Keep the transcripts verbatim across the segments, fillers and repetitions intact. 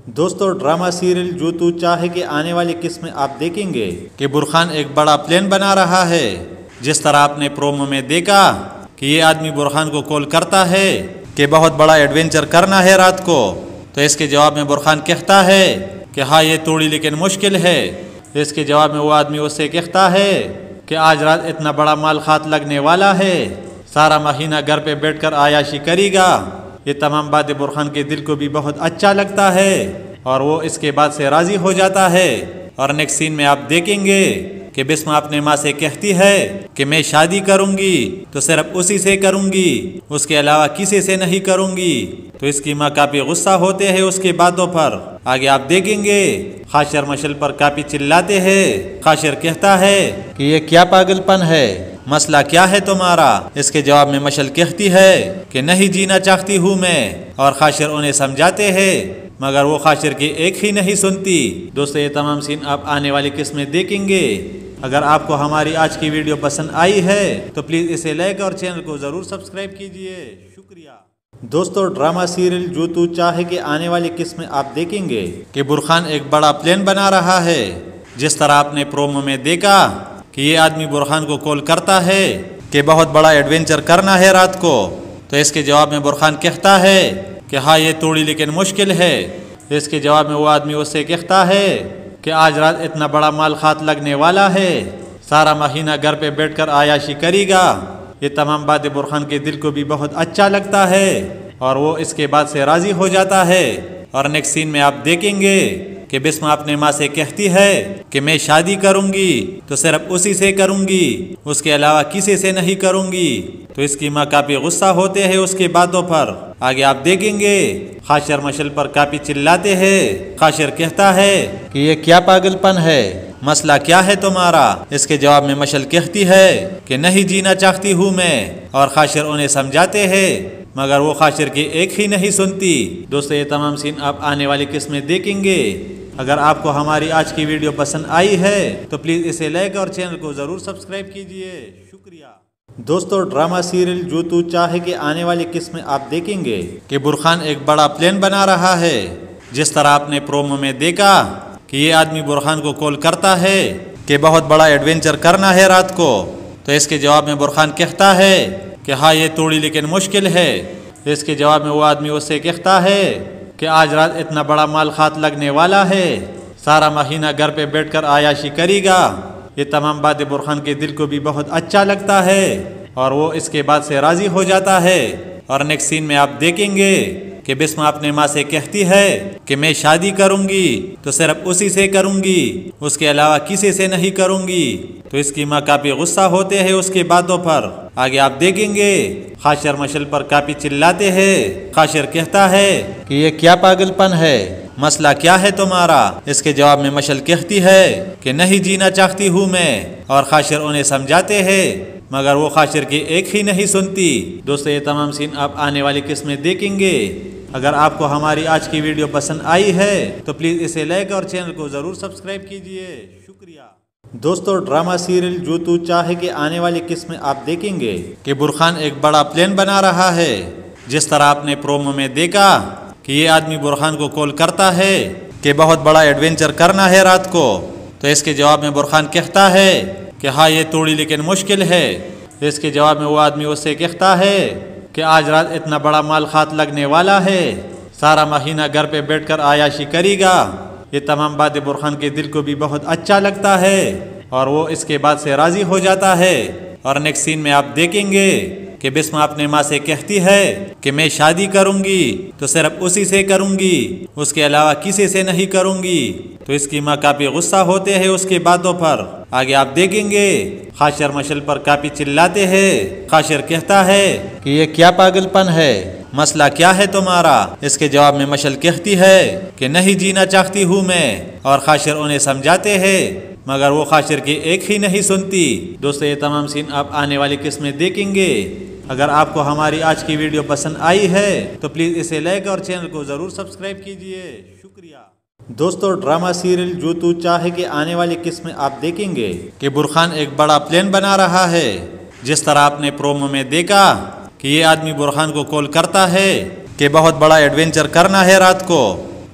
دوستو drama serial جو تو چاہے کے آنے والی قسط میں آپ دیکھیں گے کہ برخان ایک بڑا پلان بنا رہا ہے۔ جس طرح آپ نے پرومو میں دیکھا کہ یہ آدمی برخان کو کال کرتا ہے کہ بہت بڑا ایڈونچر کرنا ہے رات کو، تو اس کے جواب میں برخان کہتا ہے کہ ہاں یہ تھوڑی لیکن مشکل ہے۔ اس کے جواب میں وہ آدمی اس سے کہتا ہے کہ آج رات اتنا بڑا مال خات لگنے والا ہے، سارا مہینہ گھر پہ بیٹھ کر عیاشی کرے گا۔ یہ تمام باتیں برخان کے دل کو بھی بہت اچھا لگتا ہے اور وہ اس کے بعد سے راضی ہو جاتا ہے۔ اور نیکسٹ سین میں آپ دیکھیں گے کہ بسمہ اپنے ماں سے کہتی ہے کہ میں شادی کروں گی تو صرف اسی سے کروں گی، اس کے علاوہ کسی سے نہیں کروں گی۔ تو اس کی ماں کافی غصہ ہوتے ہیں اس کی باتوں پر۔ آگے آپ دیکھیں گے خاشر مشل پر کافی چلاتے ہیں۔ خاشر کہتا ہے کہ یہ کیا پاگل پن ہے، مسئلہ کیا ہے تمہارا؟ اس کے جواب میں مشل کہتی ہے کہ نہیں جینا چاہتی ہوں میں، اور خاشر انہیں سمجھاتے ہیں مگر وہ خاشر کی ایک ہی نہیں سنتی۔ دوستو یہ تمام سین آپ آنے والی قسط میں دیکھیں گے۔ اگر آپ کو ہماری آج کی ویڈیو پسند آئی ہے تو پلیز اسے لائک اور چینل کو ضرور سبسکرائب کیجئے۔ شکریہ۔ دوستو ڈرامہ سیریل جو تو چاہے کے آنے والی قسط میں آپ دیکھیں گے کہ برخان ایک بڑا پلان بنا رہا ہے۔ جس طرح آپ نے پرومو میں دیکھا کہ یہ آدمی برخان کو کال کرتا ہے کہ بہت بڑا ایڈونچر کرنا ہے رات کو، تو اس کے جواب میں برخان کہتا ہے کہ ہاں یہ تھوڑی لیکن مشکل ہے۔ اس کے جواب میں وہ آدمی اس سے کہتا ہے کہ آج رات اتنا بڑا مال خات لگنے والا ہے، سارا مہینہ گھر پہ بیٹھ کر عیاشی کرے گا۔ یہ تمام باتیں برخان کے دل کو بھی بہت اچھا لگتا ہے اور وہ اس کے بعد سے راضی ہو جاتا ہے۔ اور نیکسٹ سین میں آپ دیکھیں گے کہ بسمہ اپنے ماں سے کہتی ہے کہ میں شادی کروں گی تو صرف اسی سے کروں گی، اس کے علاوہ کسی سے نہیں کروں گی۔ تو اس کی ماں کافی غصہ ہوتے ہیں اس کی باتوں پر۔ آگے آپ دیکھیں گے خاشر مشل پر کافی چلاتے ہیں۔ خاشر کہتا ہے کہ یہ کیا پاگل پن ہے، مسئلہ کیا ہے تمہارا؟ اس کے جواب میں مشل کہتی ہے کہ نہیں جینا چاہتی ہوں میں، اور خاشر انہیں سمجھاتے ہیں مگر وہ خاشر کی ایک ہی نہیں سنتی۔ دوستو یہ تمام سین آپ آنے والی قسط میں دیکھیں گے۔ اگر آپ کو ہماری آج کی ویڈیو پسند آئی ہے تو پلیز اسے لائک اور چینل کو ضرور سبسکرائب کیجئے۔ شکریہ۔ دوستو ڈرامہ سیریل جو تو چاہے کے آنے والی قسط میں آپ دیکھیں گے کہ برخان ایک بڑا پلان بنا رہا ہے۔ جس طرح آپ نے پرومو میں دیکھا کہ یہ آدمی برخان کو کال کرتا ہے کہ بہت بڑا ایڈونچر کرنا ہے رات کو، تو اس کے جواب میں برخان کہتا ہے کہ ہاں یہ تھوڑی لیکن مشکل ہے۔ اس کے جواب میں وہ آدمی اس سے کہتا ہے کہ آج رات اتنا بڑا مال خات لگنے والا ہے، سارا مہینہ گھر پہ بیٹھ کر عیاشی کرے گا۔ یہ تمام باتیں برخان کے دل کو بھی بہت اچھا لگتا ہے اور وہ اس کے بعد سے راضی ہو جاتا ہے۔ اور نیکسٹ سین میں آپ دیکھیں گے کہ بسمہ اپنے ماں سے کہتی ہے کہ میں شادی کروں گی تو صرف اسی سے کروں گی، اس کے علاوہ کسی سے نہیں کروں گی۔ تو اس کی ماں کافی غصہ ہوتے ہیں اس کی باتوں پر۔ آگے آپ دیکھیں گے خاشر مشل پر کافی چلاتے ہیں۔ خاشر کہتا ہے کہ یہ کیا پاگل پن ہے، مسئلہ کیا ہے تمہارا؟ اس کے جواب میں مشل کہتی ہے کہ نہیں جینا چاہتی ہوں میں، اور خاشر انہیں سمجھاتے ہیں مگر وہ خاشر کی ایک ہی نہیں سنتی۔ دوستو یہ تمام سین آپ آنے والی قسط میں دیکھیں گے۔ اگر آپ کو ہماری آج کی ویڈیو پسند آئی ہے تو پلیز اسے لائک اور چینل کو ضرور سبسکرائب کیجئے۔ شکریہ۔ دوستو ڈرامہ سیریل جو تو چاہے کے آنے والی قسط میں آپ دیکھیں گے کہ برخان ایک بڑا پلان بنا رہا ہے۔ جس طرح آپ نے پرومو میں دیکھا کہ یہ آدمی برخان کو کال کرتا ہے کہ بہت بڑا ایڈونچر کرنا ہے رات کو، تو اس کے جواب میں برخان کہتا ہے کہ ہاں یہ تھوڑی لیکن مشکل ہے۔ اس کے جواب میں وہ آدمی اس سے کہتا ہے کہ آج رات اتنا بڑا مال خات لگنے والا ہے، سارا مہینہ گھر پہ بیٹھ کر عیاشی کرے گا۔ یہ تمام باتیں برخان کے دل کو بھی بہت اچھا لگتا ہے اور وہ اس کے بعد سے راضی ہو جاتا ہے۔ اور نیکسٹ سین میں آپ دیکھیں گے کہ بسمہ اپنے ماں سے کہتی ہے کہ میں شادی کروں گی تو صرف اسی سے کروں گی، اس کے علاوہ کسی سے نہیں کروں گی۔ تو اس کی ماں کافی غصہ ہوتے ہیں اس کی باتوں پر۔ آگے آپ دیکھیں گے خاشر مشل پر کافی چلاتے ہیں۔ خاشر کہتا ہے کہ یہ کیا پاگل پن ہے، مسئلہ کیا ہے تمہارا؟ اس کے جواب میں مشل کہتی ہے کہ نہیں جینا چاہتی ہوں میں، اور خاشر انہیں سمجھاتے ہیں مگر وہ خاشر کی ایک ہی نہیں سنتی۔ دوستو یہ تمام سین آپ آنے والی قسط میں دیکھیں گے۔ اگر آپ کو ہماری آج کی ویڈیو پسند آئی ہے تو پلیز اسے لائک اور چینل کو ضرور سبسکرائب کیجئے۔ شکریہ۔ دوستو ڈرامہ سیریل جو تو چاہے کے آنے والی قسط میں آپ دیکھیں گے کہ برخان ایک بڑا پلان بنا رہا ہے۔ جس طرح آپ نے پرومو میں دیکھا کہ یہ آدمی برخان کو کال کرتا ہے کہ بہت بڑا ایڈونچر کرنا ہے رات کو، تو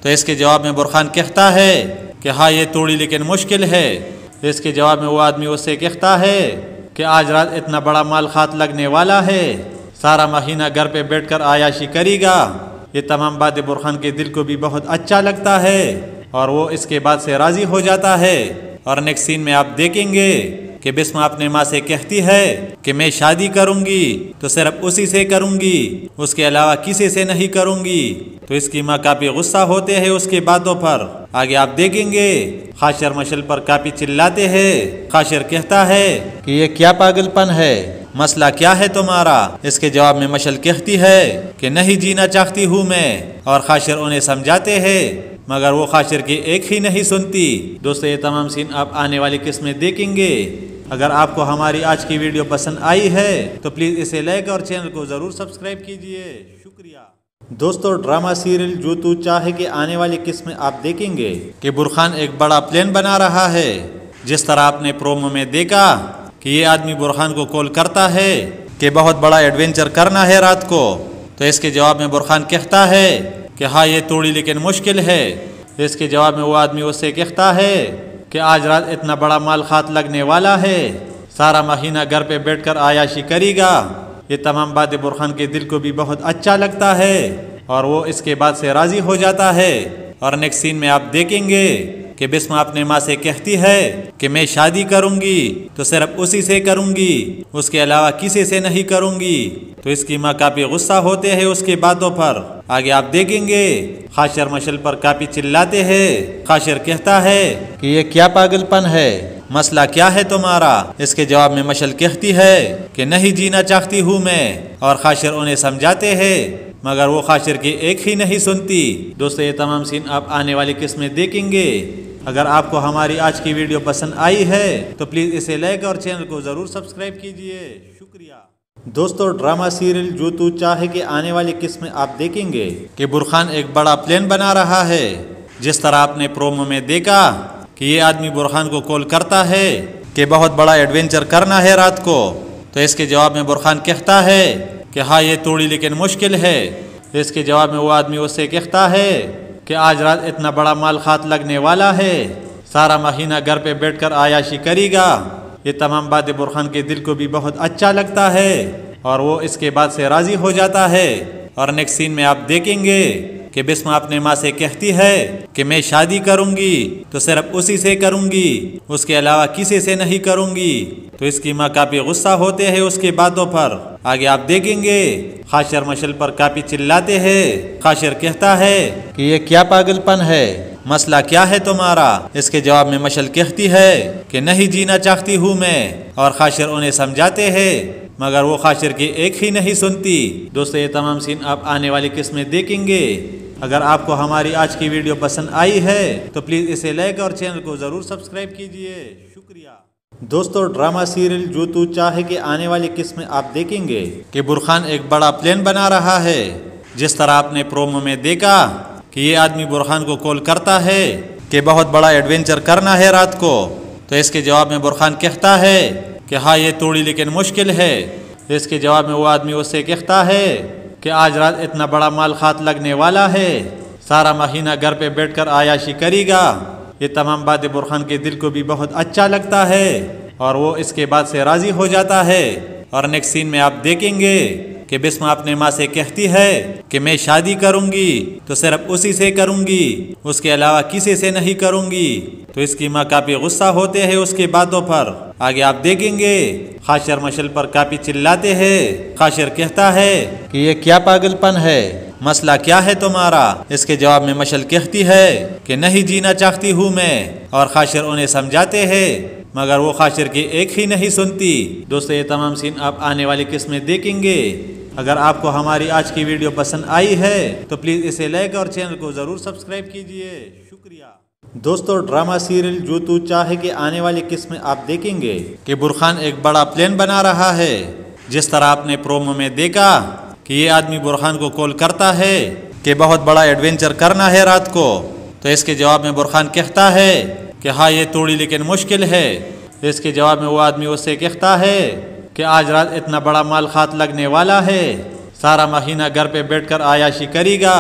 تو اس کے جواب میں برخان کہتا ہے کہ ہاں یہ توڑی لیکن مشکل ہے۔ اس کے جواب میں وہ آدمی اس سے کہتا ہے کہ آج رات اتنا بڑا مال خات لگنے والا ہے، سارا مہینہ گھر پہ بیٹھ کر عیاشی کرے گا۔ یہ تمام باتیں برخان کے دل کو بھی بہت اچھا لگتا ہے اور وہ اس کے بعد سے راضی ہو جاتا ہے۔ اور نیکسٹ سین میں آپ دیکھیں گے کہ بسمہ اپنے ماں سے کہتی ہے کہ میں شادی کروں گی تو صرف اسی سے کروں گی، اس کے علاوہ کسی سے نہیں کروں گی۔ تو اس کی ماں کافی غصہ ہوتے ہیں اس کی باتوں پر۔ آگے آپ دیکھیں گے خاشر مشل پر کافی چلاتے ہیں۔ خاشر کہتا ہے کہ یہ کیا پاگل پن ہے، مسئلہ کیا ہے تمہارا؟ اس کے جواب میں مشل کہتی ہے کہ نہیں جینا چاہتی ہوں میں، اور خاشر انہیں سمجھاتے ہیں مگر وہ خاشر کی ایک ہی نہیں سنتی۔ دوستو یہ تمام سین آپ آنے والی قسط میں دیکھیں گے۔ اگر آپ کو ہماری آج کی ویڈیو پسند آئی ہے تو پلیز اسے لائک اور چینل کو ضرور سبسکرائب کیجئے، شکریہ۔ دوستو ڈرامہ سیریل جو تو چاہے کے آنے والی قسط میں آپ دیکھیں گے کہ برخان ایک بڑا پلان بنا رہا ہے۔ جس طرح آپ نے پرومو میں دیکھا کہ یہ آدمی برخان کو کال کرتا ہے کہ بہت بڑا ایڈونچر کرنا ہے رات کو، تو اس کے جواب میں برخان کہتا ہے کہ ہاں یہ توڑی لیکن مشکل ہے۔ اس کے جواب میں وہ آدمی اس سے کہتا ہے کہ آج رات اتنا بڑا مال خات لگنے والا ہے، سارا مہینہ گھر پہ بیٹھ کر عیاشی کرے گا۔ یہ تمام باتیں برخان کے دل کو بھی بہت اچھا لگتا ہے اور وہ اس کے بعد سے راضی ہو جاتا ہے۔ اور نیکسٹ سین میں آپ دیکھیں گے کہ بسمہ اپنے ماں سے کہتی ہے کہ میں شادی کروں گی تو صرف اسی سے کروں گی، اس کے علاوہ کسی سے نہیں کروں گی۔ تو اس کی ماں کافی غصہ ہوتے ہیں اس کی باتوں پر۔ آگے آپ دیکھیں گے خاشر مشل پر کافی چلاتے ہیں۔ خاشر کہتا ہے کہ یہ کیا پاگل پن ہے، مسئلہ کیا ہے تمہارا؟ اس کے جواب میں مشل کہتی ہے کہ نہیں جینا چاہتی ہوں میں، اور خاشر انہیں سمجھاتے ہیں مگر وہ خاشر کی ایک ہی نہیں سنتی۔ دوستو یہ تمام سین آپ آنے والی قسط میں دیکھیں گے۔ اگر آپ کو ہماری آج کی ویڈیو پسند آئی ہے تو پلیز اسے لائک اور چینل کو ضرور سبسکرائب کیجئے، شکریہ۔ دوستو ڈرامہ سیریل جو تو چاہے کے آنے والی قسط میں آپ دیکھیں گے کہ برخان ایک بڑا پلان بنا رہا ہے۔ جس طرح آپ نے پرومو میں دیکھا کہ یہ آدمی برخان کو کال کرتا ہے کہ بہت بڑا ایڈونچر کرنا ہے رات کو، تو اس کے جواب میں برخان کہتا ہے کہ ہاں یہ توڑی لیکن مشکل ہے۔ اس کے جواب میں وہ آدمی اس سے کہتا ہے کہ آج رات اتنا بڑا مال خات لگنے والا ہے، سارا مہینہ گھر پہ بیٹھ کر عیاشی کرے گا۔ یہ تمام باتیں برخان کے دل کو بھی بہت اچھا لگتا ہے اور وہ اس کے بعد سے راضی ہو جاتا ہے۔ اور نیکسٹ سین میں آپ دیکھیں گے کہ بسمہ اپنے ماں سے کہتی ہے کہ میں شادی کروں گی تو صرف اسی سے کروں گی، اس کے علاوہ کسی سے نہیں کروں گی۔ تو اس کی ماں کافی غصہ ہوتے ہیں اس کی باتوں پر۔ آگے آپ دیکھیں گے خاشر مشل پر کافی چلاتے ہیں۔ خاشر کہتا ہے کہ یہ کیا پاگل پن ہے، مسئلہ کیا ہے تمہارا؟ اس کے جواب میں مشل کہتی ہے کہ نہیں جینا چاہتی ہوں میں، اور خاشر انہیں سمجھاتے ہیں مگر وہ خاشر کی ایک ہی نہیں سنتی۔ دوستو یہ تمام سین آپ آنے والی قسط میں دیکھیں گے۔ اگر آپ کو ہماری آج کی ویڈیو پسند آئی ہے تو پلیز اسے لائک اور چینل کو ضرور سبسکرائب کیجئے، شکریہ۔ دوستو ڈرامہ سیریل جو تو چاہے کے آنے والی قسط میں آپ دیکھیں گے کہ برخان ایک بڑا پلان بنا رہا ہے۔ جس طرح آپ نے پرومو میں دیکھا کہ یہ آدمی برخان کو کال کرتا ہے کہ بہت بڑا ایڈونچر کرنا ہے رات کو، تو اس کے جواب میں برخان کہتا ہے کہ ہاں یہ توڑی لیکن مشکل ہے۔ اس کے جواب میں وہ آدمی اس سے کہتا ہے کہ آج رات اتنا بڑا مال خات لگنے والا ہے، سارا مہینہ گھر پہ بیٹھ کر عیاشی کرے گا۔ یہ تمام باتیں برخان کے دل کو بھی بہت اچھا لگتا ہے اور وہ اس کے بعد سے راضی ہو جاتا ہے۔ اور نیکسٹ سین میں آپ دیکھیں گے کہ بسمہ اپنے ماں سے کہتی ہے کہ میں شادی کروں گی تو صرف اسی سے کروں گی، اس کے علاوہ کسی سے نہیں کروں گی۔ تو اس کی ماں کافی غصہ ہوتے ہیں اس کی باتوں پر۔ آگے آپ دیکھیں گے خاشر مشل پر کافی چلاتے ہیں۔ خاشر کہتا ہے کہ یہ کیا پاگل پن ہے، مسئلہ کیا ہے تمہارا؟ اس کے جواب میں مشل کہتی ہے کہ نہیں جینا چاہتی ہوں میں، اور خاشر انہیں سمجھاتے ہیں مگر وہ خاشر کی ایک ہی نہیں سنتی۔ دوستو یہ تمام سین آپ آنے والی قسط میں دیکھیں گے۔ اگر آپ کو ہماری آج کی ویڈیو پسند آئی ہے تو پلیز اسے لائک اور چینل کو ضرور سبسکرائب کیجئے، شکریہ۔ دوستو ڈرامہ سیریل جو تو چاہے کے آنے والی قسط میں آپ دیکھیں گے کہ برخان ایک بڑا پلان بنا رہا ہے۔ جس طرح آپ نے پرومو میں دیکھا کہ یہ آدمی برخان کو کال کرتا ہے کہ بہت بڑا ایڈونچر کرنا ہے رات کو، تو اس کے جواب میں برخان کہتا ہے کہ ہاں یہ توڑی لیکن مشکل ہے۔ اس کے جواب میں وہ آدمی اس سے کہتا ہے کہ آج رات اتنا بڑا مال خات لگنے والا ہے، سارا مہینہ گھر پہ بیٹھ کر عیاشی کرے گا۔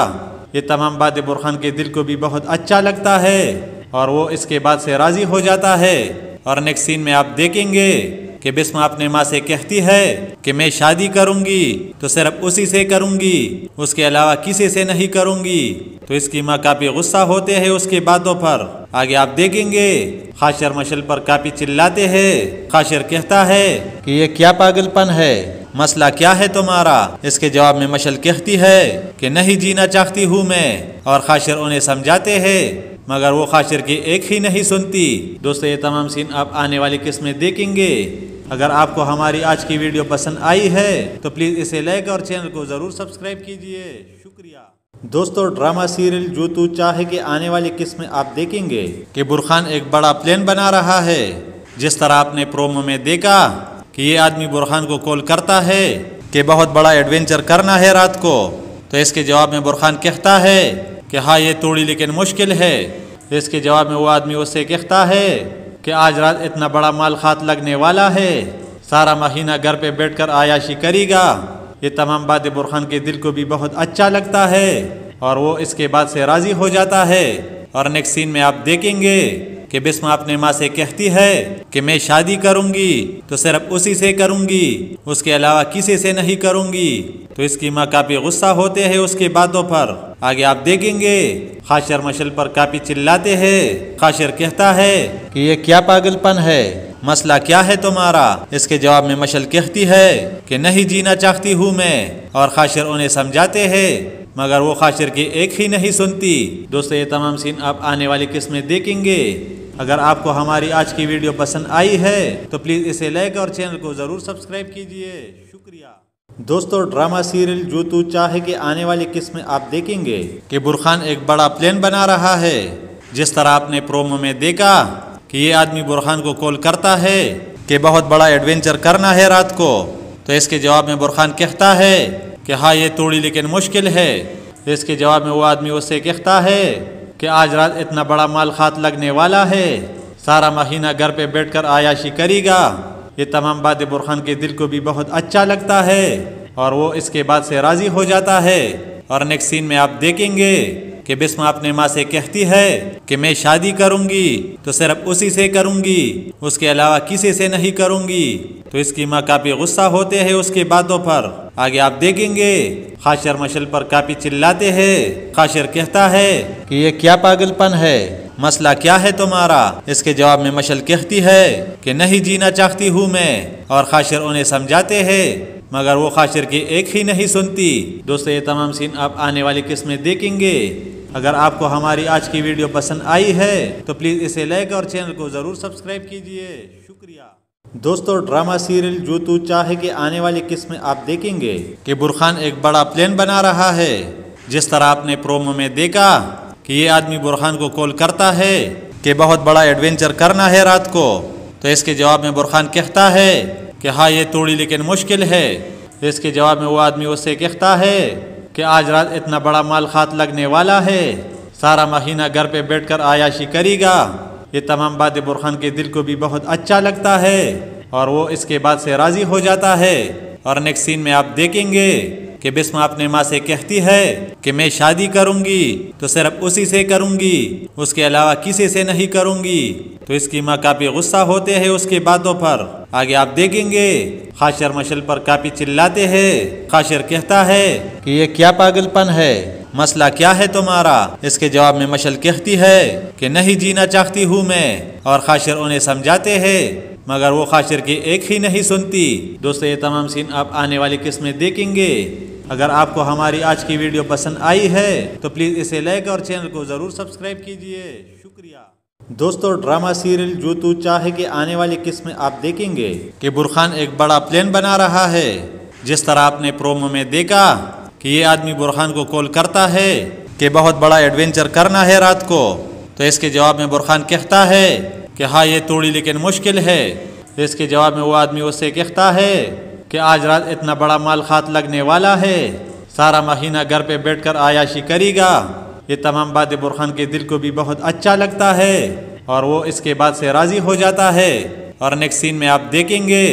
یہ تمام باتیں برخان کے دل کو بھی بہت اچھا لگتا ہے اور وہ اس کے بعد سے راضی ہو جاتا ہے۔ اور نیکسٹ سین میں آپ دیکھیں گے کہ بسمہ اپنے ماں سے کہتی ہے کہ میں شادی کروں گی تو صرف اسی سے کروں گی، اس کے علاوہ کسی سے نہیں کروں گی۔ تو اس کی ماں کافی غصہ ہوتے ہیں اس کی باتوں پر۔ آگے آپ دیکھیں گے خاشر مشل پر کافی چلاتے ہیں۔ خاشر کہتا ہے کہ یہ کیا پاگل پن ہے، مسئلہ کیا ہے تمہارا؟ اس کے جواب میں مشل کہتی ہے کہ نہیں جینا چاہتی ہوں میں، اور خاشر انہیں سمجھاتے ہیں مگر وہ خاشر کی ایک ہی نہیں سنتی۔ دوستو یہ تمام سین آپ آنے والی قسط میں دیکھیں گے۔ اگر آپ کو ہماری آج کی ویڈیو پسند آئی ہے تو پلیز اسے لائک اور چینل کو ضرور سبسکرائب کیجئے، شکریہ۔ دوستو ڈرامہ سیریل جو تو چاہے کے آنے والی قسط میں آپ دیکھیں گے کہ برخان ایک بڑا پلان بنا رہا ہے۔ جس طرح آپ نے پرومو میں دیکھا کہ یہ آدمی برخان کو کال کرتا ہے کہ بہت بڑا ایڈونچر کرنا ہے رات کو، تو اس کے جواب میں برخان کہتا ہے کہ ہاں یہ تھوڑی لیکن مشکل ہے۔ اس کے جواب میں وہ آدمی اس سے کہتا ہے کہ آج رات اتنا بڑا مال خات لگنے والا ہے، سارا مہینہ گھر پہ بیٹھ کر عیاشی کرے گا۔ یہ تمام باتیں برخان کے دل کو بھی بہت اچھا لگتا ہے اور وہ اس کے بعد سے راضی ہو جاتا ہے۔ اور نیکسٹ سین میں آپ دیکھیں گے کہ بسمہ اپنے ماں سے کہتی ہے کہ میں شادی کروں گی تو صرف اسی سے کروں گی، اس کے علاوہ کسی سے نہیں کروں گی۔ تو اس کی ماں کافی غصہ ہوتے ہیں اس کی باتوں پر۔ آگے آپ دیکھیں گے خاشر مشل پر کافی چلاتے ہیں۔ خاشر کہتا ہے کہ یہ کیا پاگل پن ہے، مسئلہ کیا ہے تمہارا؟ اس کے جواب میں مشل کہتی ہے کہ نہیں جینا چاہتی ہوں میں، اور خاشر انہیں سمجھاتے ہیں مگر وہ خاشر کی ایک ہی نہیں سنتی۔ دوستو یہ تمام سین آپ آنے والی قسط میں دیکھیں گے۔ اگر آپ کو ہماری آج کی ویڈیو پسند آئی ہے تو پلیز اسے لائک اور چینل کو ضرور سبسکرائب کیجئے، شکریہ۔ دوستو ڈرامہ سیریل جو تو چاہے کے آنے والی قسط میں آپ دیکھیں گے کہ برخان ایک بڑا پلان بنا رہا ہے۔ جس طرح آپ نے پرومو میں دیکھا کہ یہ آدمی برخان کو کال کرتا ہے کہ بہت بڑا ایڈونچر کرنا ہے رات کو، تو اس کے جواب میں برخان کہتا ہے کہ ہاں یہ تھوڑی لیکن مشکل ہے۔ اس کے جواب میں وہ آدمی اس سے کہتا ہے کہ آج رات اتنا بڑا مال خات لگنے والا ہے، سارا مہینہ گھر پہ بیٹھ کر عیاشی کرے گا۔ یہ تمام باتیں برخان کے دل کو بھی بہت اچھا لگتا ہے اور وہ اس کے بعد سے راضی ہو جاتا ہے۔ اور نیکسٹ سین میں آپ دیکھیں گے کہ بسمہ اپنے ماں سے کہتی ہے کہ میں شادی کروں گی تو صرف اسی سے کروں گی، اس کے علاوہ کسی سے نہیں کروں گی۔ تو اس کی ماں کافی غصہ ہوتے ہیں اس کی باتوں پر۔ آگے آپ دیکھیں گے خاشر مشل پر کافی چلاتے ہیں۔ خاشر کہتا ہے کہ یہ کیا پاگل پن ہے، مسئلہ کیا ہے تمہارا؟ اس کے جواب میں مشل کہتی ہے کہ نہیں جینا چاہتی ہوں میں، اور خاشر انہیں سمجھاتے ہیں مگر وہ خاشر کی ایک ہی نہیں سنتی۔ دوستو یہ تمام سین آپ آنے والی قسط میں دیکھیں گے۔ اگر آپ کو ہماری آج کی ویڈیو پسند آئی ہے تو پلیز اسے لائک اور چینل کو ضرور سبسکرائب کیجئے، شکریہ۔ دوستو ڈرامہ سیریل جو تو چاہے کے آنے والی قسط میں آپ دیکھیں گے کہ برخان ایک بڑا پلان بنا رہا ہے۔ جس طرح آپ نے پرومو میں دیکھا کہ یہ آدمی برخان کو کال کرتا ہے کہ بہت بڑا ایڈونچر کرنا ہے رات کو، تو اس کے جواب میں برخان کہتا ہے کہ ہاں یہ تھوڑی لیکن مشکل ہے۔ اس کے جواب میں وہ آدمی اس سے کہتا ہے کہ آج رات اتنا بڑا مال خات لگنے والا ہے، سارا مہینہ گھر پہ بیٹھ کر عیاشی کرے گا۔ یہ تمام باتیں برخان کے دل کو بھی بہت اچھا لگتا ہے اور وہ اس کے بعد سے راضی ہو جاتا ہے۔ اور نیکسٹ سین میں آپ دیکھیں گے کہ بسمہ اپنے ماں سے کہتی ہے کہ میں شادی کروں گی تو صرف اسی سے کروں گی، اس کے علاوہ کسی سے نہیں کروں گی۔ تو اس کی ماں کافی غصہ ہوتے ہیں اس کی باتوں پر۔ آگے آپ دیکھیں گے خاشر مشل پر کافی چلاتے ہیں۔ خاشر کہتا ہے کہ یہ کیا پاگل پن ہے، مسئلہ کیا ہے تمہارا؟ اس کے جواب میں مشل کہتی ہے کہ نہیں جینا چاہتی ہوں میں، اور خاشر انہیں سمجھاتے ہیں مگر وہ خاشر کی ایک ہی نہیں سنتی۔ دوستو یہ تمام سین آپ آنے والی قسط میں دیکھیں گے۔ اگر آپ کو ہماری آج کی ویڈیو پسند آئی ہے تو پلیز اسے لائک اور چینل کو ضرور سبسکرائب کیجئے، شکریہ۔ دوستو ڈرامہ سیریل جو تو چاہے کے آنے والی قسط میں آپ دیکھیں گے کہ برخان ایک بڑا پلان بنا رہا ہے۔ جس طرح آپ نے پرومو میں دیکھا کہ یہ آدمی برخان کو کال کرتا ہے کہ بہت بڑا ایڈونچر کرنا ہے رات کو، تو اس کے جواب میں برخان کہتا ہے کہ ہاں یہ تھوڑی لیکن مشکل ہے۔ اس کے جواب میں وہ آدمی اس سے کہتا ہے کہ آج رات اتنا بڑا مال خات لگنے والا ہے، سارا مہینہ گھر پہ بیٹھ کر عیاشی کرے گا۔ یہ تمام باتیں برخان کے دل کو بھی بہت اچھا لگتا ہے اور وہ اس کے بعد سے راضی ہو جاتا ہے۔ اور نیکسٹ سین میں آپ دیکھیں گے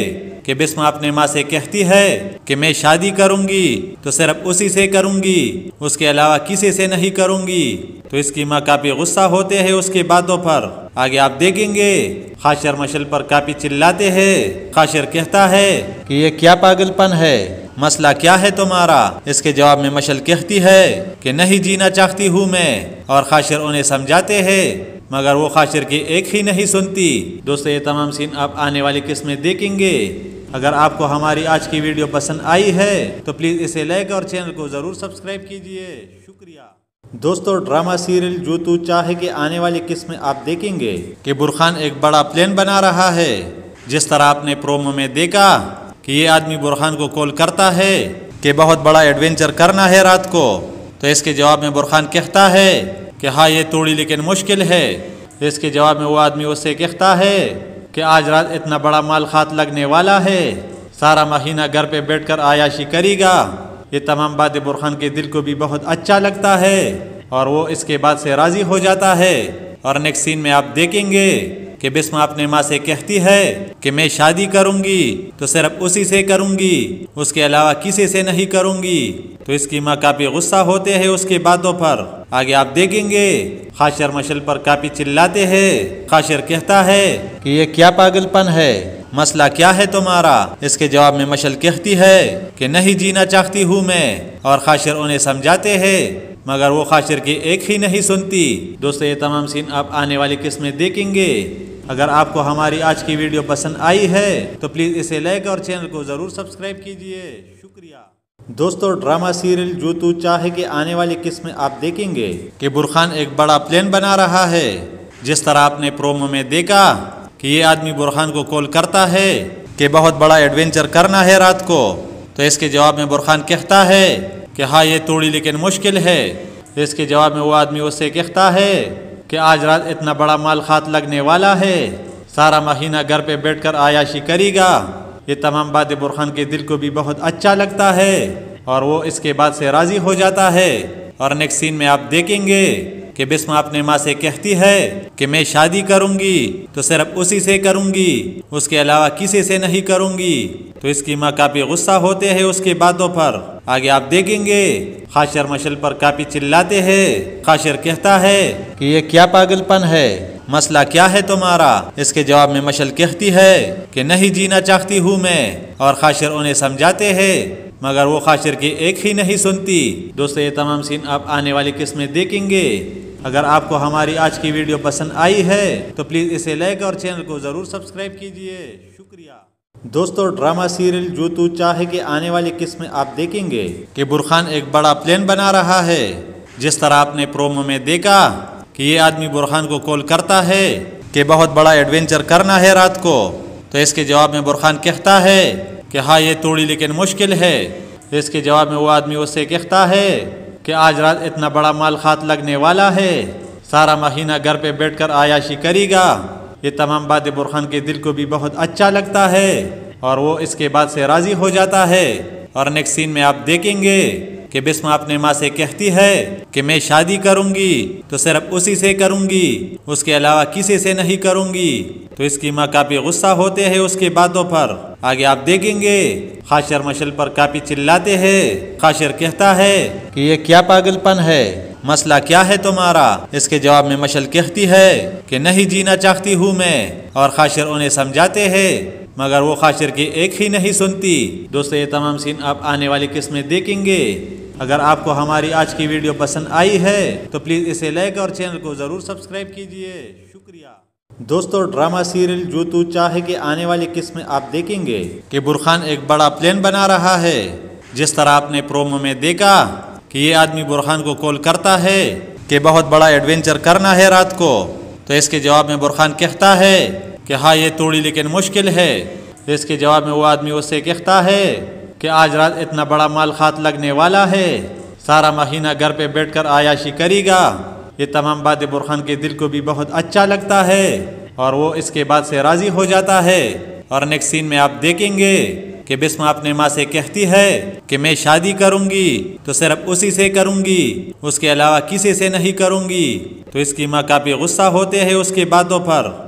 کہ بسمہ اپنے ماں سے کہتی ہے کہ میں شادی کروں گی تو صرف اسی سے کروں گی، اس کے علاوہ کسی سے نہیں کروں گی، تو اس کی ماں کافی غصہ ہوتے ہیں اس کی باتوں پر۔ آگے آپ دیکھیں گے خاشر مشل پر کافی چلاتے ہیں۔ خاشر کہتا ہے کہ یہ کیا پاگل پن ہے، مسئلہ کیا ہے تمہارا؟ اس کے جواب میں مشل کہتی ہے کہ نہیں جینا چاہتی ہوں میں، اور خاشر انہیں سمجھاتے ہیں مگر وہ خاشر کی ایک ہی نہیں سنتی۔ دوستو یہ تمام سین آپ آنے والی قسط میں دیکھیں گے۔ اگر آپ کو ہماری آج کی ویڈیو پسند آئی ہے تو پلیز اسے لائک اور چینل کو ضرور سبسکرائب کیجئے، شکریہ۔ دوستو ڈرامہ سیریل جو تو چاہے کے آنے والی قسط میں آپ دیکھیں گے کہ برخان ایک بڑا پلان بنا رہا ہے۔ جس طرح آپ نے پرومو میں دیکھا کہ یہ آدمی برخان کو کال کرتا ہے کہ بہت بڑا ایڈونچر کرنا ہے رات کو، تو اس کے جواب میں برخان کہتا ہے کہ ہاں یہ توڑی لیکن مشکل ہے۔ اس کے جواب میں وہ آدمی اس سے کہتا ہے کہ آج رات اتنا بڑا مال خات لگنے والا ہے، سارا مہینہ گھر پہ بیٹھ کر عیاشی کرے گا۔ یہ تمام باتیں برخان کے دل کو بھی بہت اچھا لگتا ہے اور وہ اس کے بعد سے راضی ہو جاتا ہے۔ اور نیکسٹ سین میں آپ دیکھیں گے کہ بسمہ اپنے ماں سے کہتی ہے کہ میں شادی کروں گی تو صرف اسی سے کروں گی، اس کے علاوہ کسی سے نہیں کروں گی، تو اس کی ماں کافی غصہ ہوتے ہیں اس کی باتوں پر۔ آگے آپ دیکھیں گے خاشر مشل پر کافی چلاتے ہیں۔ خاشر کہتا ہے کہ یہ کیا پاگل پن ہے، مسئلہ کیا ہے تمہارا؟ اس کے جواب میں مشل کہتی ہے کہ نہیں جینا چاہتی ہوں میں، اور خاشر انہیں سمجھاتے ہیں مگر وہ خاشر کی ایک ہی نہیں سنتی۔ دوستو یہ تمام سین آپ آنے والی قسط میں دیکھیں گے۔ اگر آپ کو ہماری آج کی ویڈیو پسند آئی ہے تو پلیز اسے لائک اور چینل کو ضرور سبسکرائب کیجئے، شکریہ۔ دوستو ڈرامہ سیریل جو تو چاہے کے آنے والی قسط میں آپ دیکھیں گے کہ برخان ایک بڑا پلان بنا رہا ہے۔ جس طرح آپ نے پرومو میں دیکھا کہ یہ آدمی برخان کو کال کرتا ہے کہ بہت بڑا ایڈونچر کرنا ہے رات کو، تو اس کے جواب میں برخان کہتا ہے کہ ہاں یہ توڑی لیکن مشکل ہے۔ اس کے جواب میں وہ آدمی اس سے کہتا ہے کہ آج رات اتنا بڑا مال خات لگنے والا ہے، سارا مہینہ گھر پہ بیٹھ کر عیاشی کرے گا۔ یہ تمام باتیں برخان کے دل کو بھی بہت اچھا لگتا ہے اور وہ اس کے بعد سے راضی ہو جاتا ہے۔ اور نیکسٹ سین میں آپ دیکھیں گے کہ بسمہ اپنے ماں سے کہتی ہے کہ میں شادی کروں گی تو صرف اسی سے کروں گی، اس کے علاوہ کسی سے نہیں کروں گی، تو اس کی ماں کافی غصہ ہوتے ہیں اس کی باتوں پر۔ آگے آپ دیکھیں گے خاشر مشل پر کافی چلاتے ہیں۔ خاشر کہتا ہے کہ یہ کیا پاگل پن ہے، مسئلہ کیا ہے تمہارا؟ اس کے جواب میں مشل کہتی ہے کہ نہیں جینا چاہتی ہوں میں، اور خاشر انہیں سمجھاتے ہیں مگر وہ خاشر کی ایک ہی نہیں سنتی۔ دوستو یہ تمام سین آپ آنے والی قسط میں دیکھیں گے۔ اگر آپ کو ہماری آج کی ویڈیو پسند آئی ہے تو پلیز اسے لائک اور چینل کو ضرور سبسکرائب کیجئے، شکریہ۔ دوستو ڈرامہ سیریل جو تو چاہے کے آنے والی قسط میں آپ دیکھیں گے کہ برخان ایک بڑا پلان بنا رہا ہے۔ جس طرح آپ نے پرومو میں دیکھا کہ یہ آدمی برخان کو کال کرتا ہے کہ بہت بڑا ایڈونچر کرنا ہے رات کو، تو اس کے جواب میں برخان کہتا ہے کہ ہاں یہ توڑی لیکن مشکل ہے۔ اس کے جواب میں وہ آدمی اس سے کہتا ہے کہ آج رات اتنا بڑا مال خات لگنے والا ہے، سارا مہینہ گھر پہ بیٹھ کر عیاشی کرے گا۔ یہ تمام باتیں برخان کے دل کو بھی بہت اچھا لگتا ہے اور وہ اس کے بعد سے راضی ہو جاتا ہے۔ اور نیکسٹ سین میں آپ دیکھیں گے کہ بسمہ اپنے ماں سے کہتی ہے کہ میں شادی کروں گی تو صرف اسی سے کروں گی، اس کے علاوہ کسی سے نہیں کروں گی، تو اس کی ماں کافی غصہ ہوتے ہیں اس کی باتوں پر۔ آگے آپ دیکھیں گے خاشر مشل پر کافی چلاتے ہیں۔ خاشر کہتا ہے کہ یہ کیا پاگل پن ہے، مسئلہ کیا ہے تمہارا؟ اس کے جواب میں مشل کہتی ہے کہ نہیں جینا چاہتی ہوں میں، اور خاشر انہیں سمجھاتے ہیں مگر وہ خاشر کی ایک ہی نہیں سنتی۔ دوستو یہ تمام سین آپ آنے والی قسط میں دیکھیں گے۔ اگر آپ کو ہماری آج کی ویڈیو پسند آئی ہے تو پلیز اسے لائک اور چینل کو ضرور سبسکرائب کیجئے، شکریہ۔ دوستو ڈرامہ سیریل جو تو چاہے کے آنے والی قسط میں آپ دیکھیں گے کہ برخان ایک بڑا پلان بنا رہا ہے۔ جس طرح آپ نے پرومو میں دیکھا کہ یہ آدمی برخان کو کال کرتا ہے کہ بہت بڑا ایڈونچر کرنا ہے رات کو، تو اس کے جواب میں برخان کہتا ہے کہ ہاں یہ توڑی لیکن مشکل ہے۔ اس کے جواب میں وہ آدمی اس سے کہتا ہے کہ آج رات اتنا بڑا مال خات لگنے والا ہے، سارا مہینہ گھر پہ بیٹھ کر عیاشی کرے گا۔ یہ تمام باتیں برخان کے دل کو بھی بہت اچھا لگتا ہے اور وہ اس کے بعد سے راضی ہو جاتا ہے۔ اور نیکسٹ سین میں آپ دیکھیں گے کہ بسمہ اپنے ماں سے کہتی ہے کہ میں شادی کروں گی تو صرف اسی سے کروں گی، اس کے علاوہ کسی سے نہیں کروں گی، تو اس کی ماں کافی غصہ ہوتے ہیں اس کی باتوں پر۔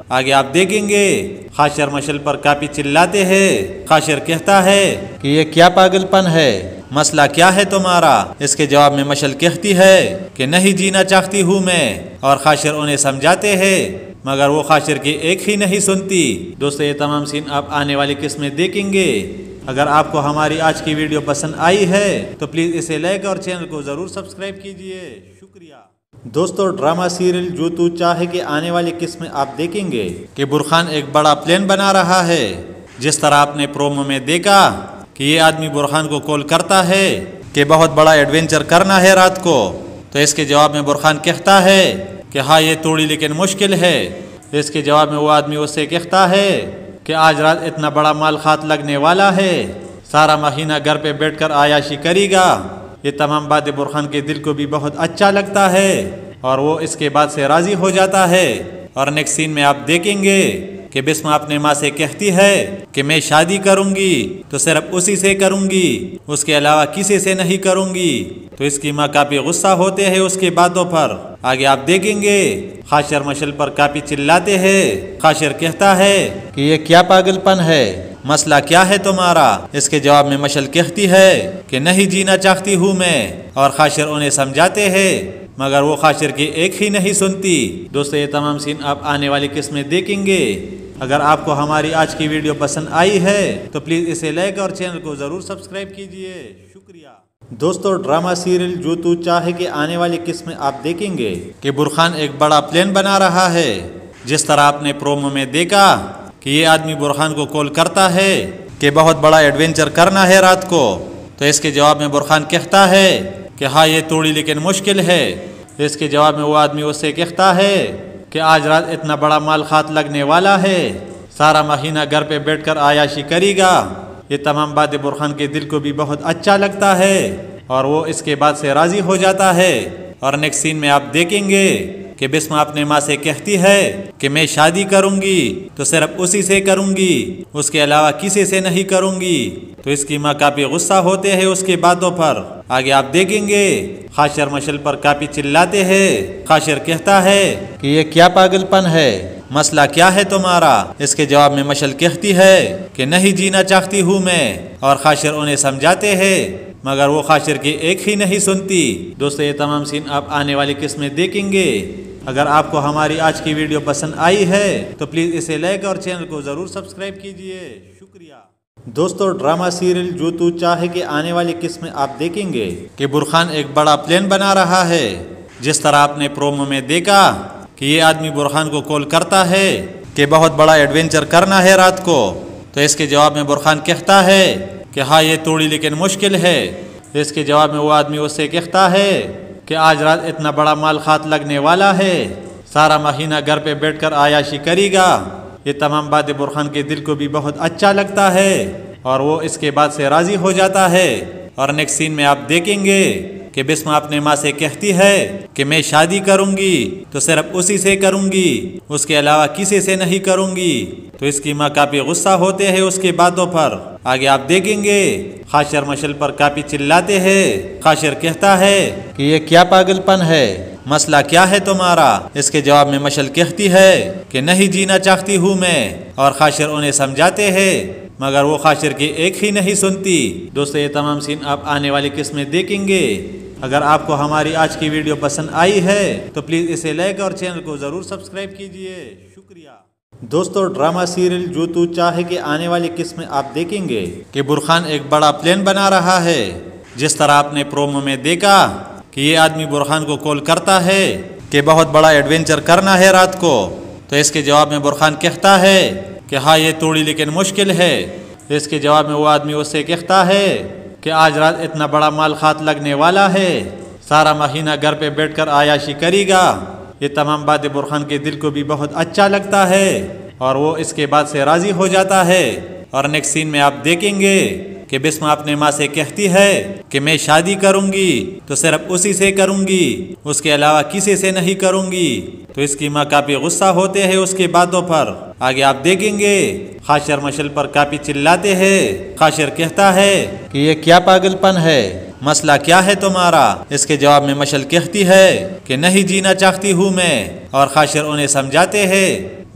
آگے آپ دیکھیں گے خاشر مشل پر کافی چلاتے ہیں۔ خاشر کہتا ہے کہ یہ کیا پاگل پن ہے، مسئلہ کیا ہے تمہارا؟ اس کے جواب میں مشل کہتی ہے کہ نہیں جینا چاہتی ہوں میں، اور خاشر انہیں سمجھاتے ہیں مگر وہ خاشر کی ایک ہی نہیں سنتی۔ دوستو یہ تمام سین آپ آنے والی قسط میں دیکھیں گے۔ اگر آپ کو ہماری آج کی ویڈیو پسند آئی ہے تو پلیز اسے لائک اور چینل کو ضرور سبسکرائب کیجئے، شکریہ۔ دوستو ڈرامہ سیریل جو تو چاہے کے آنے والی قسط میں آپ دیکھیں گے کہ برخان ایک بڑا پلان بنا رہا ہے۔ جس طرح آپ نے پرومو میں دیکھا کہ یہ آدمی برخان کو کال کرتا ہے کہ بہت بڑا ایڈونچر کرنا ہے رات کو، تو اس کے جواب میں برخان کہتا ہے کہ ہاں یہ توڑی لیکن مشکل ہے۔ اس کے جواب میں وہ آدمی اس سے کہتا ہے کہ آج رات اتنا بڑا مال خات لگنے والا ہے، سارا مہینہ گھر پہ بیٹھ کر عیاشی کرے گا۔ یہ تمام باتیں برخان کے دل کو بھی بہت اچھا لگتا ہے اور وہ اس کے بعد سے راضی ہو جاتا ہے۔ اور نیکسٹ سین میں آپ دیکھیں گے کہ بسمہ اپنے ماں سے کہتی ہے کہ میں شادی کروں گی تو صرف اسی سے کروں گی، اس کے علاوہ کسی سے نہیں کروں گی۔ تو اس کی ماں کافی غصہ ہوتے ہیں اس کی باتوں پر۔ آگے آپ دیکھیں گے خاشر مشل پر کافی چلاتے ہیں۔ خاشر کہتا ہے کہ یہ کیا پاگل پن ہے، مسئلہ کیا ہے تمہارا؟ اس کے جواب میں مشل کہتی ہے کہ نہیں جینا چاہتی ہوں میں، اور خاشر انہیں سمجھاتے ہیں مگر وہ خاشر کی ایک ہی نہیں سنتی۔ دوستو یہ تمام سین آپ آنے والی قسط میں دیکھیں گے۔ اگر آپ کو ہماری آج کی ویڈیو پسند آئی ہے تو پلیز اسے لائک اور چینل کو ضرور سبسکرائب کیجئے، شکریہ۔ دوستو ڈرامہ سیریل جو تو چاہے کے آنے والی قسط میں آپ دیکھیں گے کہ برخان ایک بڑا پلان بنا رہا ہے۔ جس طرح آپ نے پرومو میں دیکھا کہ یہ آدمی برخان کو کال کرتا ہے کہ بہت بڑا ایڈونچر کرنا ہے رات کو، تو اس کے جواب میں برخان کہتا ہے کہ ہاں یہ توڑی لیکن مشکل ہے۔ اس کے جواب میں وہ آدمی اس سے کہتا ہے کہ آج رات اتنا بڑا مال خات لگنے والا ہے، سارا مہینہ گھر پہ بیٹھ کر عیاشی کرے گا۔ یہ تمام باتیں برخان کے دل کو بھی بہت اچھا لگتا ہے اور وہ اس کے بعد سے راضی ہو جاتا ہے۔ اور نیکسٹ سین میں آپ دیکھیں گے کہ بسمہ اپنے ماں سے کہتی ہے کہ میں شادی کروں گی تو صرف اسی سے کروں گی، اس کے علاوہ کسی سے نہیں کروں گی۔ تو اس کی ماں کافی غصہ ہوتے ہیں اس کی باتوں پر۔ آگے آپ دیکھیں گے خاشر مشل پر کافی چلاتے ہیں۔ خاشر کہتا ہے کہ یہ کیا پاگل پن ہے، مسئلہ کیا ہے تمہارا؟ اس کے جواب میں مشل کہتی ہے کہ نہیں جینا چاہتی ہوں میں، اور خاشر انہیں سمجھاتے ہیں مگر وہ خاشر کی ایک ہی نہیں سنتی۔ دوستو یہ تمام سین آپ آنے والی قسط میں دیکھیں گے۔ اگر آپ کو ہماری آج کی ویڈیو پسند آئی ہے تو پلیز اسے لائک اور چینل کو ضرور سبسکرائب کیجئے، شکریہ۔ دوستو ڈرامہ سیریل جو تو چاہے کے آنے والی قسط میں آپ دیکھیں گے کہ برخان ایک بڑا پلان بنا رہا ہے۔ جس طرح آپ نے پرومو میں دیکھا کہ یہ آدمی برخان کو کال کرتا ہے کہ بہت بڑا ایڈونچر کرنا ہے رات کو، تو اس کے جواب میں برخان کہتا ہے کہ ہاں یہ توڑی لیکن مشکل ہے۔ اس کے جواب میں وہ آدمی اس سے کہتا ہے کہ آج رات اتنا بڑا مال خات لگنے والا ہے، سارا مہینہ گھر پہ بیٹھ کر عیاشی کرے گا۔ یہ تمام باتیں برخان کے دل کو بھی بہت اچھا لگتا ہے اور وہ اس کے بعد سے راضی ہو جاتا ہے۔ اور نیکسٹ سین میں آپ دیکھیں گے کہ بسمہ اپنے ماں سے کہتی ہے کہ میں شادی کروں گی تو صرف اسی سے کروں گی، اس کے علاوہ کسی سے نہیں کروں گی۔ تو اس کی ماں کافی غصہ ہوتے ہیں اس کی باتوں پر۔ آگے آپ دیکھیں گے خاشر مشل پر کافی چلاتے ہیں۔ خاشر کہتا ہے کہ یہ کیا پاگل پن ہے، مسئلہ کیا ہے تمہارا؟ اس کے جواب میں مشل کہتی ہے کہ نہیں جینا چاہتی ہوں میں، اور خاشر انہیں سمجھاتے ہیں مگر وہ خاشر کی ایک ہی نہیں سنتی۔ دوستو یہ تمام سین آپ آنے والی قسط میں دیکھیں گے۔ اگر آپ کو ہماری آج کی ویڈیو پسند آئی ہے تو پلیز اسے لائک اور چینل کو ضرور سبسکرائب کیجئے، شکریہ۔ دوستو ڈرامہ سیریل جو تو چاہے کے آنے والی قسط میں آپ دیکھیں گے کہ برخان ایک بڑا پلان بنا رہا ہے۔ جس طرح آپ نے پرومو میں دیکھا کہ یہ آدمی برخان کو کال کرتا ہے کہ بہت بڑا ایڈونچر کرنا ہے رات کو، تو اس کے جواب میں برخان کہتا ہے کہ ہاں یہ توڑی لیکن مشکل ہے۔ اس کے جواب میں وہ آدمی اس سے کہتا ہے کہ آج رات اتنا بڑا مال خات لگنے والا ہے، سارا مہینہ گھر پہ بیٹھ کر عیاشی کرے گا۔ یہ تمام باتیں برخان کے دل کو بھی بہت اچھا لگتا ہے اور وہ اس کے بعد سے راضی ہو جاتا ہے۔ اور نیکسٹ سین میں آپ دیکھیں گے کہ بسمہ اپنے ماں سے کہتی ہے کہ میں شادی کروں گی تو صرف اسی سے کروں گی، اس کے علاوہ کسی سے نہیں کروں گی۔ تو اس کی ماں کافی غصہ ہوتے ہیں اس کی باتوں پر۔ آگے آپ دیکھیں گے خاشر مشل پر کافی چلاتے ہیں۔ خاشر کہتا ہے کہ یہ کیا پاگل پن ہے، مسئلہ کیا ہے تمہارا؟ اس کے جواب میں مشل کہتی ہے کہ نہیں جینا چاہتی ہوں میں، اور خاشر انہیں سمجھاتے ہیں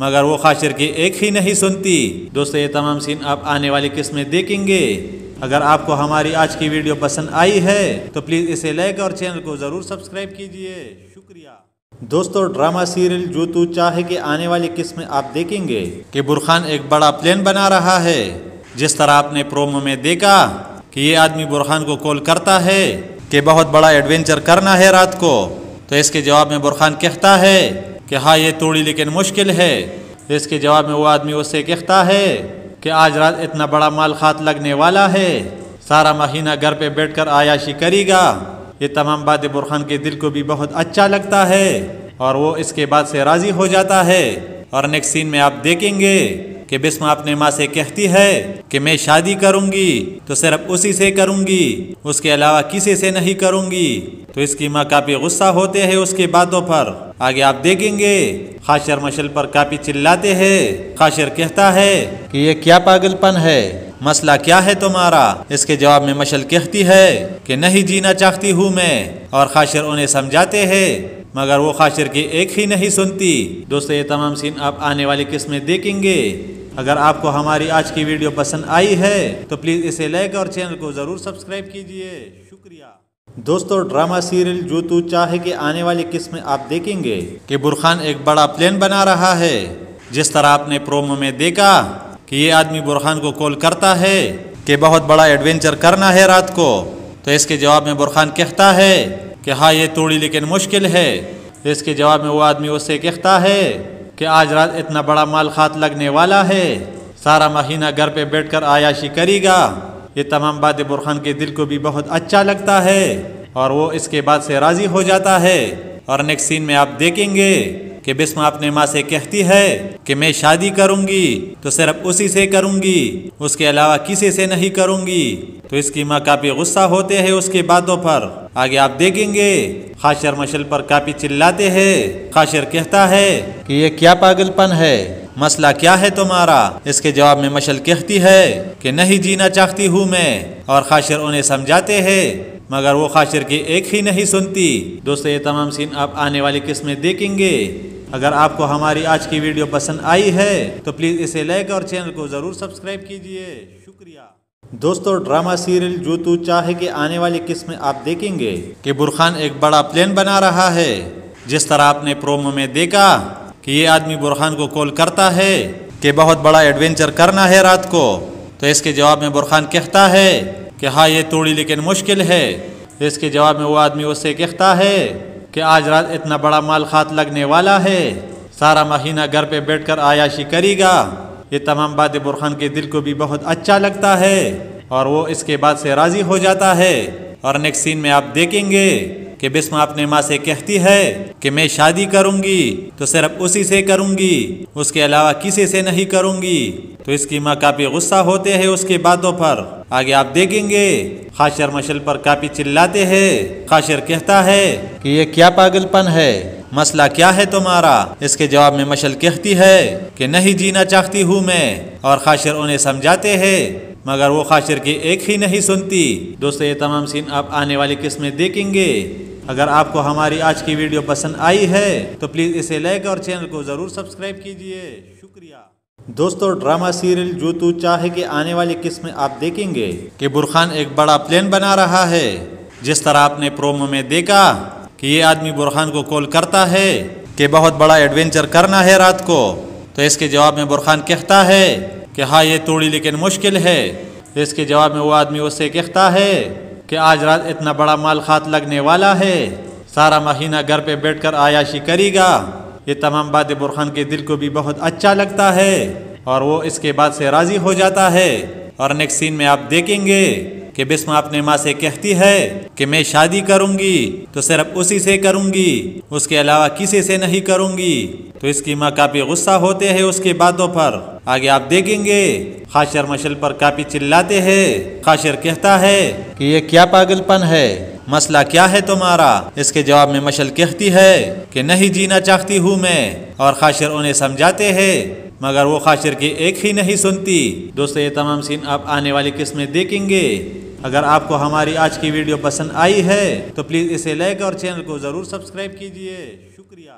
مگر وہ خاشر کی ایک ہی نہیں سنتی۔ دوستو یہ تمام سین آپ آنے والی قسمیں دیکھیں گے۔ اگر آپ کو ہماری آج کی ویڈیو پسند آئی ہے تو پلیز اسے لائک اور چینل کو ضرور سبسکرائب کیجئے۔ شکریہ۔ دوستو ڈرامہ سیریل جو تو چاہے کے آنے والی قسمیں آپ دیکھیں گے کہ برخان ایک بڑا پلین بنا رہا ہے۔ جس طرح آپ نے پرومو میں دیکھا کہ یہ آدمی برخان کو کال کرتا ہے کہ بہت بڑا ایڈونچر کرنا ہے رات کو، تو اس کے جواب میں برخان کہتا ہے کہ ہاں یہ تھوڑی لیکن مشکل ہے۔ اس کے جواب میں وہ آدمی اس سے کہتا ہے کہ آج رات اتنا بڑا مال خات لگنے والا ہے، سارا مہینہ گھر پہ بیٹھ کر عیاشی کرے گا۔ یہ تمام باتیں برخان کے دل کو بھی بہت اچھا لگتا ہے اور وہ اس کے بعد سے راضی ہو جاتا ہے۔ اور نیکسٹ سین میں آپ دیکھیں گے کہ بسمہ اپنے ماں سے کہتی ہے کہ میں شادی کروں گی تو صرف اسی سے کروں گی، اس کے علاوہ کسی سے نہیں کروں گی۔ تو اس کی ماں کافی غصہ ہوتے ہیں اس کی باتوں پر۔ آگے آپ دیکھیں گے خاشر مشل پر کافی چلاتے ہیں۔ خاشر کہتا ہے کہ یہ کیا پاگل پن ہے، مسئلہ کیا ہے تمہارا؟ اس کے جواب میں مشل کہتی ہے کہ نہیں جینا چاہتی ہوں میں، اور خاشر انہیں سمجھاتے ہیں مگر وہ خاشر کی ایک ہی نہیں سنتی۔ دوستو یہ تمام سین آپ آنے والی قسمیں دیکھیں گے۔ اگر آپ کو ہماری آج کی ویڈیو پسند آئی ہے تو پلیز اسے لائک اور چینل کو ضرور سبسکرائب کیجئے۔ شکریہ۔ دوستو ڈرامہ سیریل جو تو چاہے کے آنے والی قسمیں آپ دیکھیں گے کہ برخان ایک بڑا پلین بنا رہا ہے۔ جس طرح آپ نے پرومو میں دیکھا کہ یہ آدمی برخان کو کال کرتا ہے کہ بہت بڑا ایڈونچر کرنا ہے رات کو، تو اس کے جواب میں برخان کہتا ہے کہ ہاں یہ تھوڑی لیکن مشکل ہے۔ اس کے جواب میں وہ آدمی اس سے کہتا ہے کہ آج رات اتنا بڑا مال خات لگنے والا ہے، سارا مہینہ گھر پہ بیٹھ کر عیاشی کرے گا۔ یہ تمام باتیں برخان کے دل کو بھی بہت اچھا لگتا ہے اور وہ اس کے بعد سے راضی ہو جاتا ہے۔ اور نیکسٹ سین میں آپ دیکھیں گے کہ بسمہ اپنے ماں سے کہتی ہے کہ میں شادی کروں گی تو صرف اسی سے کروں گی، اس کے علاوہ کسی سے نہیں کروں گی۔ تو اس کی ماں کافی غصہ ہوتے ہیں اس کی باتوں پر۔ آگے آپ دیکھیں گے خاشر مشل پر کافی چلاتے ہیں۔ خاشر کہتا ہے کہ یہ کیا پاگل پن ہے، مسئلہ کیا ہے تمہارا؟ اس کے جواب میں مشل کہتی ہے کہ نہیں جینا چاہتی ہوں میں، اور خاشر انہیں سمجھاتے ہیں مگر وہ خاشر کی ایک ہی نہیں سنتی۔ دوستو یہ تمام سین آپ آنے والی قسمیں دیکھیں گے۔ اگر آپ کو ہماری آج کی ویڈیو پسند آئی ہے تو پلیز اسے لائک اور چینل کو ضرور سبسکرائب کیجئے۔ شکریہ۔ دوستو ڈرامہ سیریل جو تو چاہے کے آنے والی قسمیں آپ دیکھیں گے کہ برخان ایک بڑا پلین بنا رہا ہے۔ جس طرح آپ نے پرومو میں دیکھا کہ یہ آدمی برخان کو کال کرتا ہے کہ بہت بڑا ایڈونچر کرنا ہے رات کو، تو اس کے جواب میں برخان کہتا ہے کہ ہاں یہ تھوڑی لیکن مشکل ہے۔ اس کے جواب میں وہ آدمی اس سے کہتا ہے کہ آج رات اتنا بڑا مال خات لگنے والا ہے، سارا مہینہ گھر پہ بیٹھ کر عیاشی کرے گا۔ یہ تمام باتیں برخان کے دل کو بھی بہت اچھا لگتا ہے اور وہ اس کے بعد سے راضی ہو جاتا ہے۔ اور نیکسٹ سین میں آپ دیکھیں گے کہ بسمہ اپنے ماں سے کہتی ہے کہ میں شادی کروں گی تو صرف اسی سے کروں گی، اس کے علاوہ کسی سے نہیں کروں گی۔ تو اس کی ماں کافی غصہ ہوتے ہیں اس کی باتوں پر۔ آگے آپ دیکھیں گے خاشر مشل پر کافی چلاتے ہیں۔ خاشر کہتا ہے کہ یہ کیا پاگل پن ہے، مسئلہ کیا ہے تمہارا؟ اس کے جواب میں مشل کہتی ہے کہ نہیں جینا چاہتی ہوں میں، اور خاشر انہیں سمجھاتے ہیں مگر وہ خاشر کی ایک ہی نہیں سنتی۔ دوستو یہ تمام سین آپ آنے والی قسمیں دیکھیں گے۔ اگر آپ کو ہماری آج کی ویڈیو پسند آئی ہے تو پلیز اسے لائک اور چینل کو ضرور سبسکرائب کیجئے۔ شکریہ۔ دوستو ڈرامہ سیریل جو تو چاہے کے آنے والی قسمیں آپ دیکھیں گے کہ برخان ایک بڑا پلین بنا رہا ہے۔ جس طرح آپ نے پرومو میں دیکھا کہ یہ آدمی برخان کو کال کرتا ہے کہ بہت بڑا ایڈونچر کرنا ہے رات کو، تو اس کے جواب میں برخان کہتا ہے کہ ہاں یہ تھوڑی لیکن مشکل ہے۔ اس کے جواب میں وہ آدمی اس سے کہتا ہے کہ آج رات اتنا بڑا مال خات لگنے والا ہے، سارا مہینہ گھر پہ بیٹھ کر عیاشی کرے گا۔ یہ تمام باتیں برخان کے دل کو بھی بہت اچھا لگتا ہے اور وہ اس کے بعد سے راضی ہو جاتا ہے۔ اور نیکسٹ سین میں آپ دیکھیں گے کہ بسمہ اپنے ماں سے کہتی ہے کہ میں شادی کروں گی تو صرف اسی سے کروں گی، اس کے علاوہ کسی سے نہیں کروں گی۔ تو اس کی ماں کافی غصہ ہوتے ہیں اس کی باتوں پر۔ آگے آپ دیکھیں گے خاشر مشل پر کافی چلاتے ہیں۔ خاشر کہتا ہے کہ یہ کیا پاگل پن ہے، مسئلہ کیا ہے تمہارا؟ اس کے جواب میں مشل کہتی ہے کہ نہیں جینا چاہتی ہوں میں، اور خاشر انہیں سمجھاتے ہیں مگر وہ خاشر کی ایک ہی نہیں سنتی۔ دوستو یہ تمام سین آپ آنے والی قسمیں دیکھیں گے۔ اگر آپ کو ہماری آج کی ویڈیو پسند آئی ہے تو پلیز اسے لائک اور چینل کو ضرور سبسکرائب کیجئے۔ شکریہ۔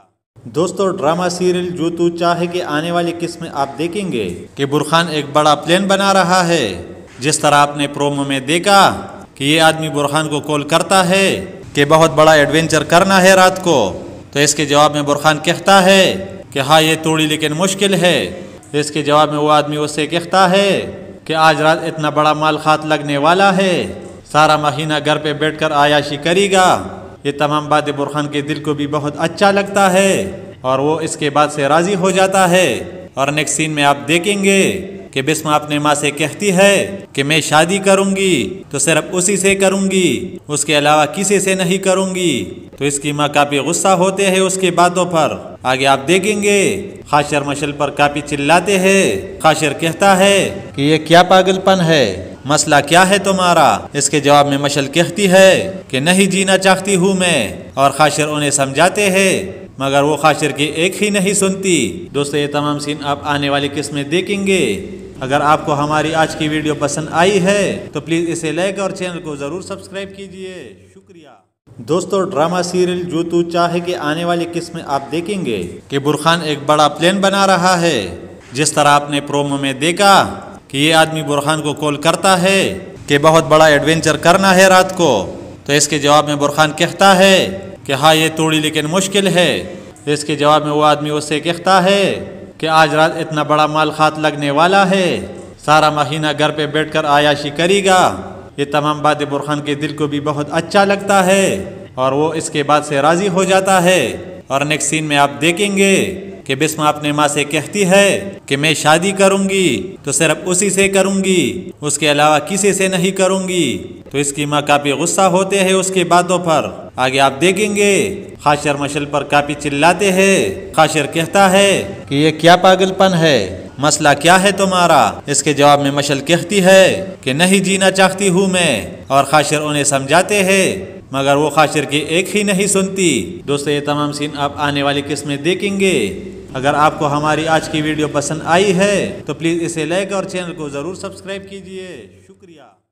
دوستو ڈرامہ سیریل جو تو چاہے کے آنے والی قسم میں آپ دیکھیں گے کہ برخان ایک بڑا پلان بنا رہا ہے۔ جس طرح آپ نے پرومو میں دیکھا کہ یہ آدمی برخان کو کال کرتا ہے کہ بہت بڑا ایڈونچر کرنا ہے رات کو، تو اس کے جواب میں برخان کہتا ہے کہ ہاں یہ تھوڑی لیکن مشکل ہے۔ اس کے جواب میں وہ آدمی اس سے کہتا ہے کہ آج رات اتنا بڑا مال خات لگنے والا ہے، سارا مہینہ گھر پہ بیٹھ کر عیاشی کرے گا۔ یہ تمام باتیں برخان کے دل کو بھی بہت اچھا لگتا ہے اور وہ اس کے بعد سے راضی ہو جاتا ہے۔ اور نیکسٹ سین میں آپ دیکھیں گے کہ بسمہ اپنے ماں سے کہتی ہے کہ میں شادی کروں گی تو صرف اسی سے کروں گی، اس کے علاوہ کسی سے نہیں کروں گی۔ تو اس کی ماں کافی غصہ ہوتے ہیں اس کی باتوں پر۔ آگے آپ دیکھیں گے خاشر مشل پر کافی چلاتے ہیں۔ خاشر کہتا ہے کہ یہ کیا پاگل پن ہے، مسئلہ کیا ہے تمہارا؟ اس کے جواب میں مشل کہتی ہے کہ نہیں جینا چاہتی ہوں میں، اور خاشر انہیں سمجھاتے ہیں مگر وہ خاشر کی ایک ہی نہیں سنتی۔ دوستو یہ تمام سین آپ آنے والی قسم میں دیکھیں گے۔ اگر آپ کو ہماری آج کی ویڈیو پسند آئی ہے تو پلیز اسے لائک اور چینل کو ضرور سبسکرائب کیجئے، شکریہ۔ دوستو ڈرامہ سیریل جو تو چاہے کے آنے والی قسم میں آپ دیکھیں گے کہ برخان ایک بڑا پلان بنا رہا ہے۔ جس طرح آپ نے پرومو میں دیکھا کہ یہ آدمی برخان کو کال کرتا ہے کہ بہت بڑا ایڈونچر کرنا ہے رات کو، تو اس کے جواب میں برخان کہتا ہے کہ ہاں یہ تھوڑی لیکن مشکل ہے۔ اس کے جواب میں وہ آدمی اس سے کہتا ہے کہ آج رات اتنا بڑا مال خات لگنے والا ہے، سارا مہینہ گھر پہ بیٹھ کر عیاشی کرے گا۔ یہ تمام باتیں برخان کے دل کو بھی بہت اچھا لگتا ہے اور وہ اس کے بعد سے راضی ہو جاتا ہے۔ اور نیکسٹ سین میں آپ دیکھیں گے کہ بسمہ اپنے ماں سے کہتی ہے کہ میں شادی کروں گی تو صرف اسی سے کروں گی، اس کے علاوہ کسی سے نہیں کروں گی۔ تو اس کی ماں کافی غصہ ہوتے ہیں اس کی باتوں پر۔ آگے آپ دیکھیں گے خاشر مشل پر کافی چلاتے ہیں۔ خاشر کہتا ہے کہ یہ کیا پاگل پن ہے، مسئلہ کیا ہے تمہارا؟ اس کے جواب میں مشل کہتی ہے کہ نہیں جینا چاہتی ہوں میں، اور خاشر انہیں سمجھاتے ہیں مگر وہ خاشر کی ایک ہی نہیں سنتی۔ دوستو یہ تمام سین آپ آنے والی قسم میں دیکھیں گے۔ اگر آپ کو ہماری آج کی ویڈیو پسند آئی ہے تو پلیز اسے لائک اور چینل کو ضرور سبسکرائب کیجئے، شکریہ۔